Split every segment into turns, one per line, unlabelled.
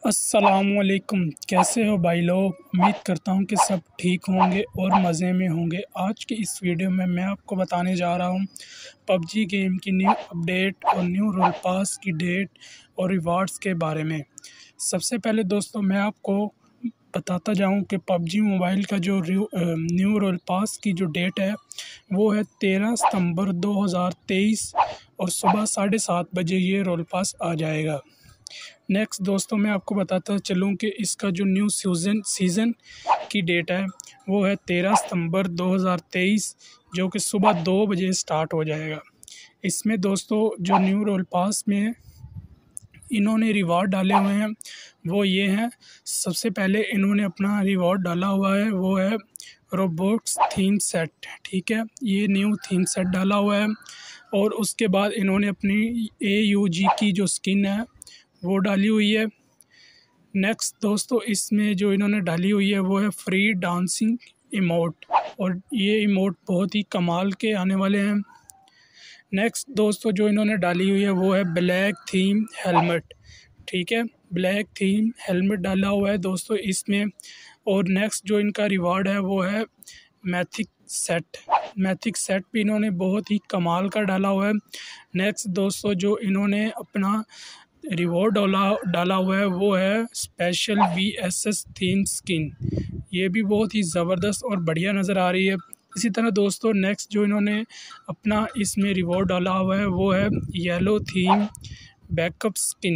अस्सलामुअलैकुम। कैसे हो भाई लोग? उम्मीद करता हूँ कि सब ठीक होंगे और मज़े में होंगे। आज की इस वीडियो में मैं आपको बताने जा रहा हूँ पबजी गेम की न्यू अपडेट और न्यू रोल पास की डेट और रिवार्ड्स के बारे में। सबसे पहले दोस्तों मैं आपको बताता जाऊँ कि पबजी मोबाइल का जो न्यू रोल पास की जो डेट है वो है 13 सितंबर 2023 और सुबह 7:30 बजे ये रोल पास आ जाएगा। नेक्स्ट दोस्तों मैं आपको बताता चलूँ कि इसका जो न्यू सीज़न की डेट है वो है 13 सितंबर 2023 जो कि सुबह 2 बजे स्टार्ट हो जाएगा। इसमें दोस्तों जो न्यू रोल पास में इन्होंने रिवॉर्ड डाले हुए हैं वो ये हैं। सबसे पहले इन्होंने अपना रिवॉर्ड डाला हुआ है वो है रोबोट्स थीम सेट, ठीक है, ये न्यू थीम सेट डाला हुआ है। और उसके बाद इन्होंने अपनी AUG की जो स्किन है वो डाली हुई है। नेक्स्ट दोस्तों इसमें जो इन्होंने डाली हुई है वो है फ्री डांसिंग इमोट और ये इमोट बहुत ही कमाल के आने वाले हैं। नेक्स्ट दोस्तों जो इन्होंने डाली हुई है वो है ब्लैक थीम हेलमेट, ठीक है, ब्लैक थीम हेलमेट डाला हुआ है दोस्तों इसमें। और नेक्स्ट जो इनका रिवार्ड है वो है मैथिक सेट भी इन्होंने बहुत ही कमाल का डाला हुआ है। नेक्स्ट दोस्तों जो इन्होंने अपना रिवॉर्ड डाला हुआ है वो है स्पेशल VSS थीम स्किन, ये भी बहुत ही ज़बरदस्त और बढ़िया नज़र आ रही है। इसी तरह दोस्तों नेक्स्ट जो इन्होंने अपना इसमें रिवॉर्ड डाला हुआ है वो है येलो थीम बैकअप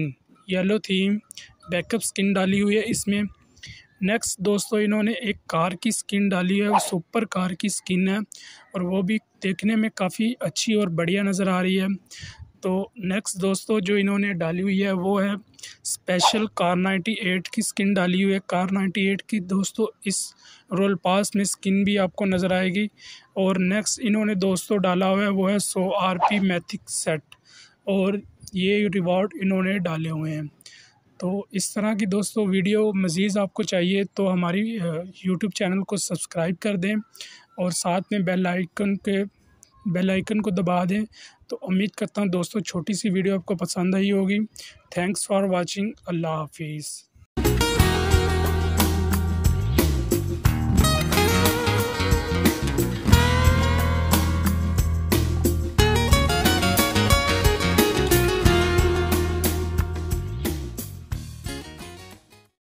स्किन डाली हुई है इसमें। नेक्स्ट दोस्तों इन्होंने एक कार की स्किन डाली है और सुपर कार की स्किन है और वो भी देखने में काफ़ी अच्छी और बढ़िया नज़र आ रही है। तो नेक्स्ट दोस्तों जो इन्होंने डाली हुई है वो है स्पेशल कार 98 की स्किन डाली हुई है। कार 98 की दोस्तों इस रोल पास में स्किन भी आपको नज़र आएगी। और नेक्स्ट इन्होंने दोस्तों डाला हुआ है वो है 100 RP मैथिक सेट और ये रिवॉर्ड इन्होंने डाले हुए हैं। तो इस तरह की दोस्तों वीडियो मज़ीद आपको चाहिए तो हमारी यूट्यूब चैनल को सब्सक्राइब कर दें और साथ में बेल आइकन को दबा दें। तो उम्मीद करता हूँ दोस्तों छोटी सी वीडियो आपको पसंद आई होगी। Thanks for watching. अल्लाह हाफिज़।